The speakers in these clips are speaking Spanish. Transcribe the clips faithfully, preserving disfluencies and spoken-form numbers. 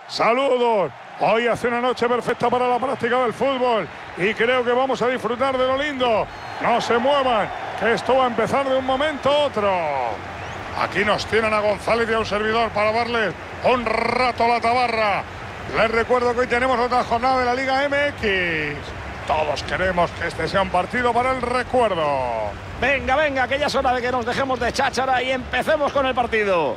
Saludos. Hoy hace una noche perfecta para la práctica del fútbol y creo que vamos a disfrutar de lo lindo. No se muevan, que esto va a empezar de un momento a otro. Aquí nos tienen a González y a un servidor para darles un rato a la tabarra. Les recuerdo que hoy tenemos otra jornada de la Liga M X. Todos queremos que este sea un partido para el recuerdo. Venga, venga, que ya es hora de que nos dejemos de cháchara y empecemos con el partido.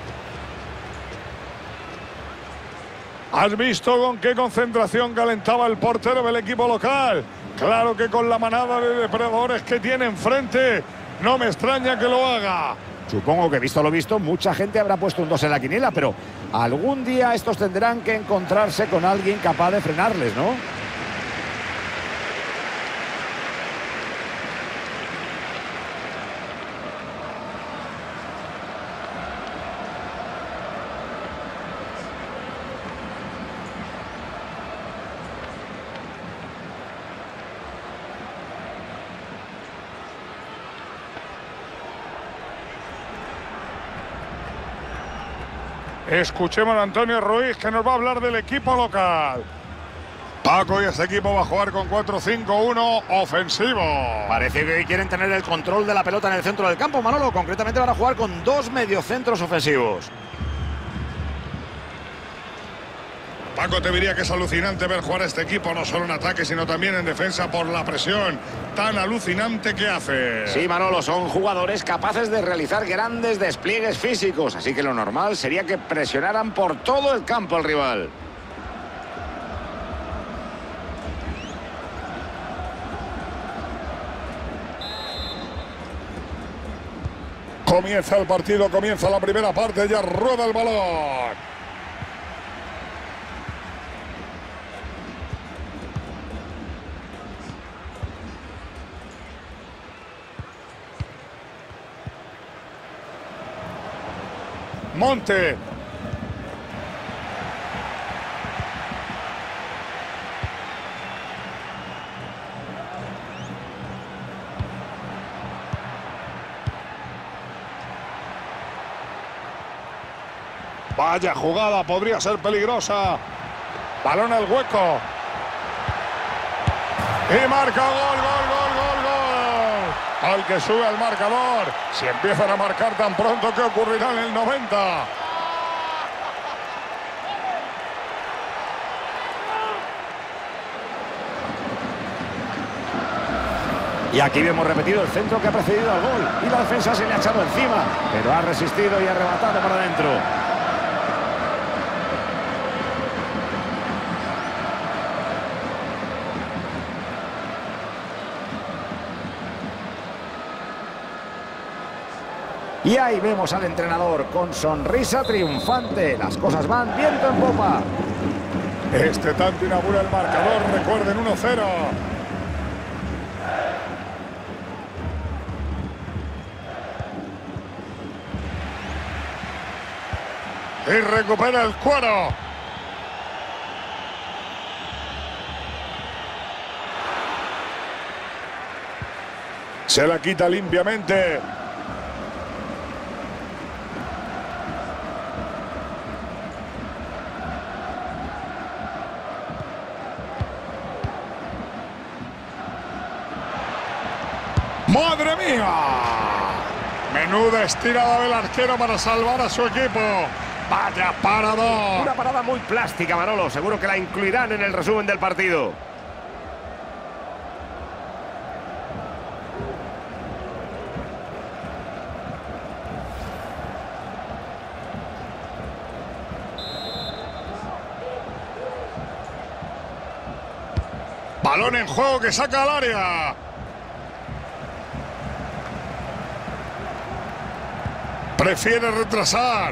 ¿Has visto con qué concentración calentaba el portero del equipo local? Claro que con la manada de depredadores que tiene enfrente, no me extraña que lo haga. Supongo que, visto lo visto, mucha gente habrá puesto un dos en la quiniela, pero algún día estos tendrán que encontrarse con alguien capaz de frenarles, ¿no? Escuchemos a Antonio Ruiz, que nos va a hablar del equipo local. Paco, y este equipo va a jugar con cuatro cinco uno ofensivo. Parece que hoy quieren tener el control de la pelota en el centro del campo, Manolo. Concretamente van a jugar con dos mediocentros ofensivos. Paco, te diría que es alucinante ver jugar a este equipo, no solo en ataque, sino también en defensa por la presión tan alucinante que hace. Sí, Manolo, son jugadores capaces de realizar grandes despliegues físicos, así que lo normal sería que presionaran por todo el campo al rival. Comienza el partido, comienza la primera parte, ya rueda el balón. Monte. Vaya jugada, podría ser peligrosa. Balón al hueco. Y marca gol, gol, gol, gol, gol. Al que sube al marcador. Si empiezan a marcar tan pronto, ¿qué ocurrirá en el noventa? Y aquí vemos repetido el centro que ha precedido al gol. Y la defensa se le ha echado encima, pero ha resistido y ha arrebatado para adentro. Y ahí vemos al entrenador con sonrisa triunfante. Las cosas van viento en popa. Este tanto inaugura el marcador, recuerden, uno cero. Y recupera el cuero. Se la quita limpiamente. ¡Madre mía! Menuda estirada del arquero para salvar a su equipo. ¡Vaya parador! Una parada muy plástica, Manolo. Seguro que la incluirán en el resumen del partido. Balón en juego que saca al área. Prefiere retrasar.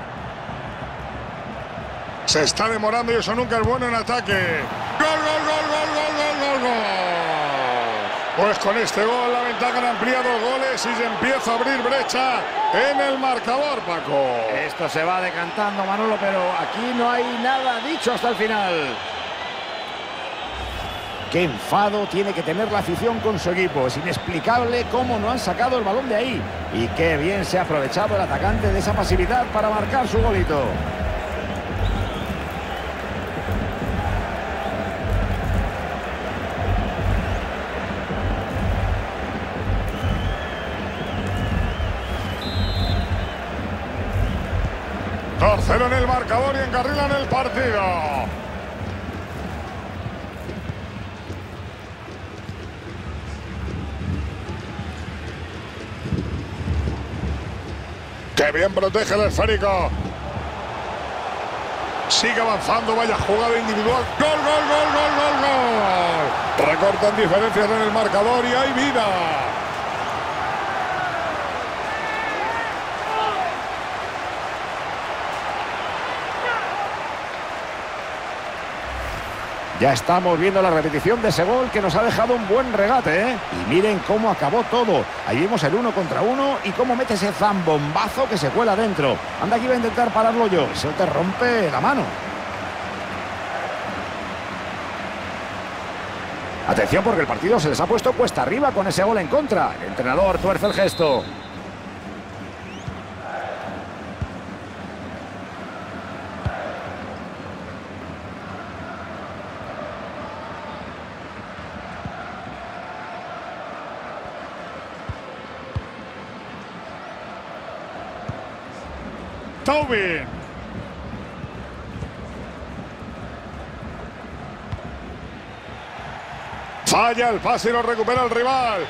Se está demorando y eso nunca es bueno en ataque. ¡Gol, gol, gol, gol, gol, gol, gol, gol! Pues con este gol la ventaja han ampliado goles y se empieza a abrir brecha en el marcador, Paco. Esto se va decantando, Manolo, pero aquí no hay nada dicho hasta el final. Qué enfado tiene que tener la afición con su equipo. Es inexplicable cómo no han sacado el balón de ahí. Y qué bien se ha aprovechado el atacante de esa pasividad para marcar su golito. cero en el marcador y encarrilan el partido. ¡Qué bien protege el esférico! Sigue avanzando, vaya jugada individual. ¡Gol, gol, gol, gol, gol, gol! Recortan diferencias en el marcador y hay vida. Ya estamos viendo la repetición de ese gol que nos ha dejado un buen regate, ¿eh? Y miren cómo acabó todo. Ahí vimos el uno contra uno y cómo mete ese zambombazo que se cuela dentro. Anda, que iba a intentar pararlo yo. Eso te rompe la mano. Atención, porque el partido se les ha puesto cuesta arriba con ese gol en contra. El entrenador tuerce el gesto. Taubin. Falla el pase y lo recupera el rival.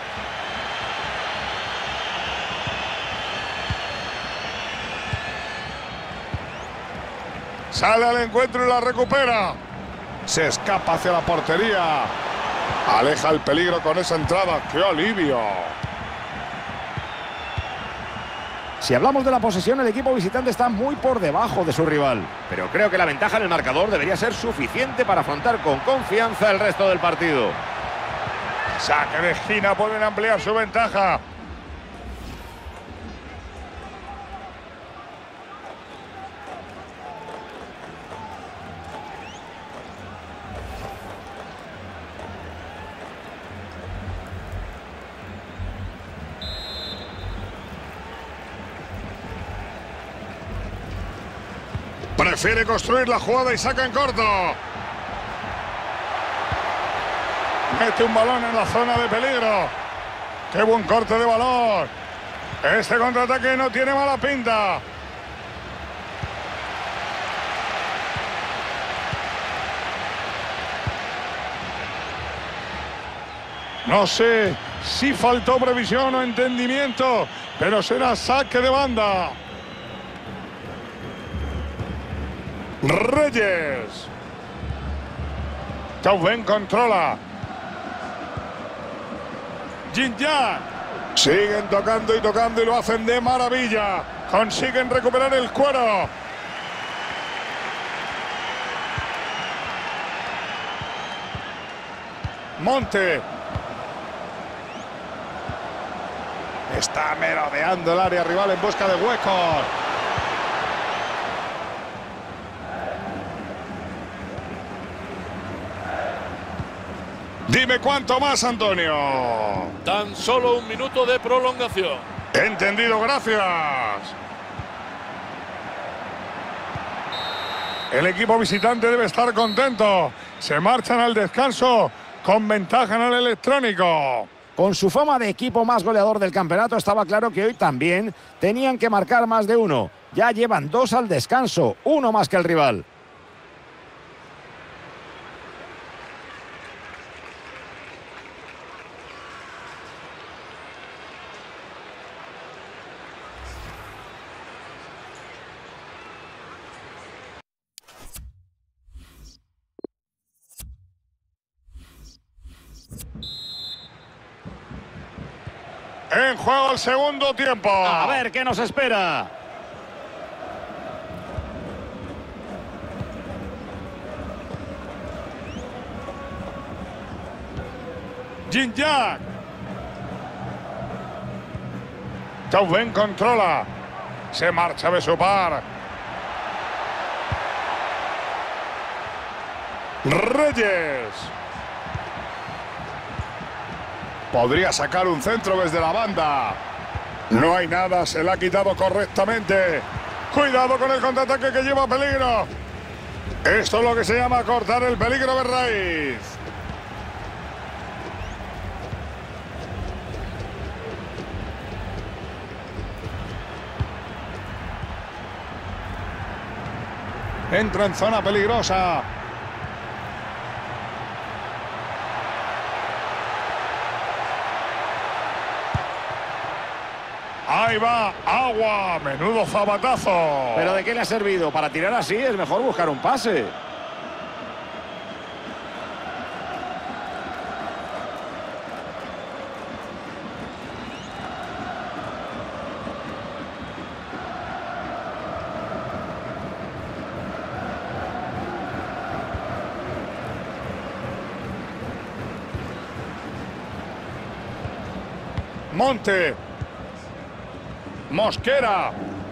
Sale al encuentro y la recupera. Se escapa hacia la portería. Aleja el peligro con esa entrada. ¡Qué alivio! Si hablamos de la posesión, el equipo visitante está muy por debajo de su rival. Pero creo que la ventaja en el marcador debería ser suficiente para afrontar con confianza el resto del partido. Saque de esquina, pueden ampliar su ventaja. Prefiere construir la jugada y saca en corto. Mete un balón en la zona de peligro. ¡Qué buen corte de balón! Este contraataque no tiene mala pinta. No sé si faltó previsión o entendimiento, pero será saque de banda. Reyes. Taubin controla. Jinja. Siguen tocando y tocando y lo hacen de maravilla. Consiguen recuperar el cuero. Monte. Está merodeando el área rival en busca de huecos. Dime cuánto más, Antonio. Tan solo un minuto de prolongación. Entendido, gracias. El equipo visitante debe estar contento. Se marchan al descanso con ventaja en el electrónico. Con su fama de equipo más goleador del campeonato, estaba claro que hoy también tenían que marcar más de uno. Ya llevan dos al descanso, uno más que el rival. En juego el segundo tiempo. A ver qué nos espera. Jinja. Taubin controla. Se marcha de su par. Reyes. Podría sacar un centro desde la banda. No hay nada, se la ha quitado correctamente. Cuidado con el contraataque que lleva peligro. Esto es lo que se llama cortar el peligro de raíz. Entra en zona peligrosa. Ahí va, agua, menudo zapatazo. ¿Pero de qué le ha servido? Para tirar así es mejor buscar un pase. Monte. Mosquera.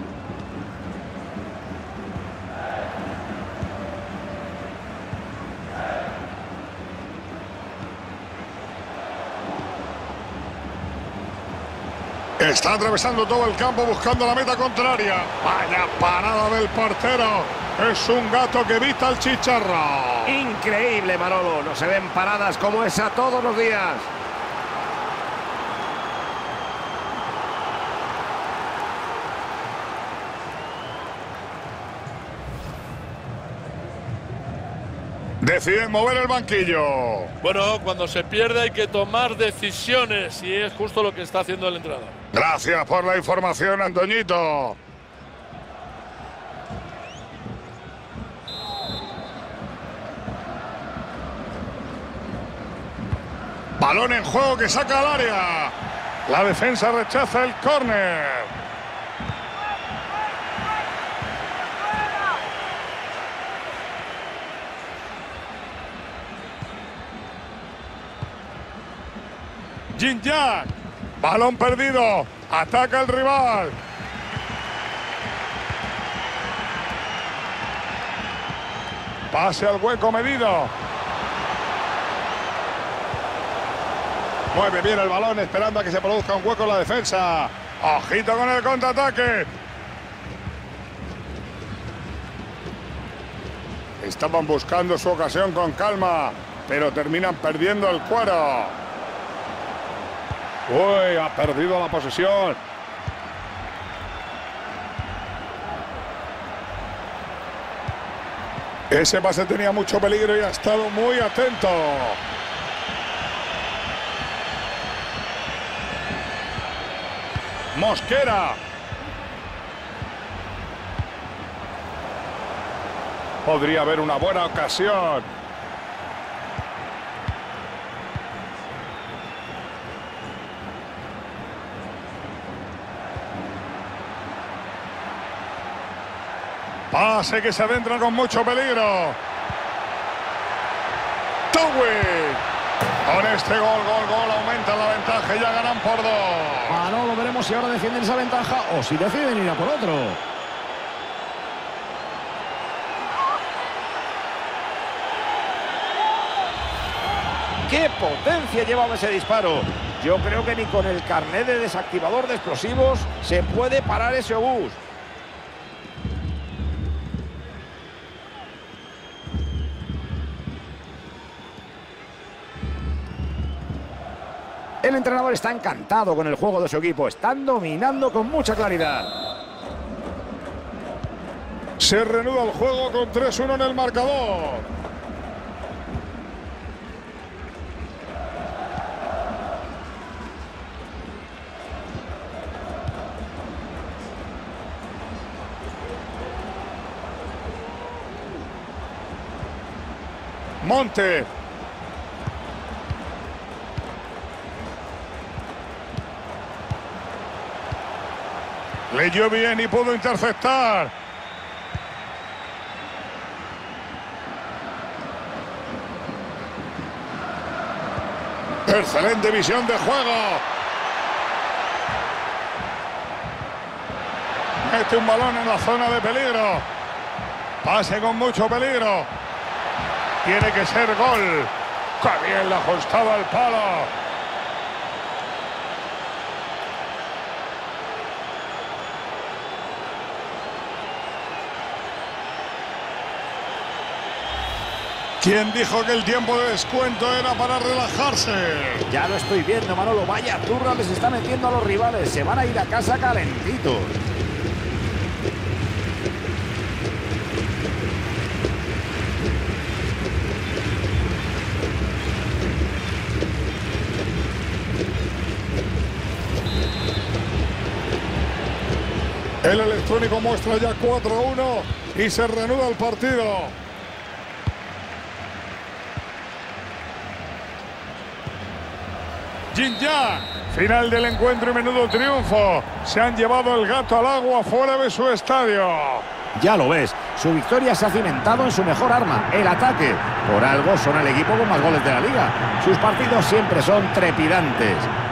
Está atravesando todo el campo buscando la meta contraria. Vaya parada del portero. Es un gato que evita el chicharro. Increíble, Manolo. No se ven paradas como esa todos los días. Deciden mover el banquillo. Bueno, cuando se pierde hay que tomar decisiones y es justo lo que está haciendo el entrenador. Gracias por la información, Antoñito. Balón en juego que saca al área. La defensa rechaza el córner. Gignac. Balón perdido. Ataca el rival. Pase al hueco medido. Mueve bien el balón esperando a que se produzca un hueco en la defensa. Ojito con el contraataque. Estaban buscando su ocasión con calma, pero terminan perdiendo el cuero. Uy, ha perdido la posesión. Ese pase tenía mucho peligro y ha estado muy atento. Mosquera. Podría haber una buena ocasión. Pase que se adentra con mucho peligro. Towing. Con este gol, gol, gol, aumenta la ventaja y ya ganan por dos. Manolo, veremos si ahora defienden esa ventaja o si deciden ir a por otro. ¡Qué potencia llevaba ese disparo! Yo creo que ni con el carnet de desactivador de explosivos se puede parar ese obús. El entrenador está encantado con el juego de su equipo. Están dominando con mucha claridad. Se reanuda el juego con tres uno en el marcador. Monte. Leyó bien y pudo interceptar. Excelente visión de juego. Mete un balón en la zona de peligro. Pase con mucho peligro. Tiene que ser gol. ¡Qué bien la ajustaba al palo! ¿Quién dijo que el tiempo de descuento era para relajarse? Ya lo estoy viendo, Manolo. Vaya turra les está metiendo a los rivales. Se van a ir a casa calentitos. técnico muestra ya cuatro a uno y se reanuda el partido. Jinja, final del encuentro y menudo triunfo. Se han llevado el gato al agua fuera de su estadio. Ya lo ves, su victoria se ha cimentado en su mejor arma, el ataque. Por algo son el equipo con más goles de la liga. Sus partidos siempre son trepidantes.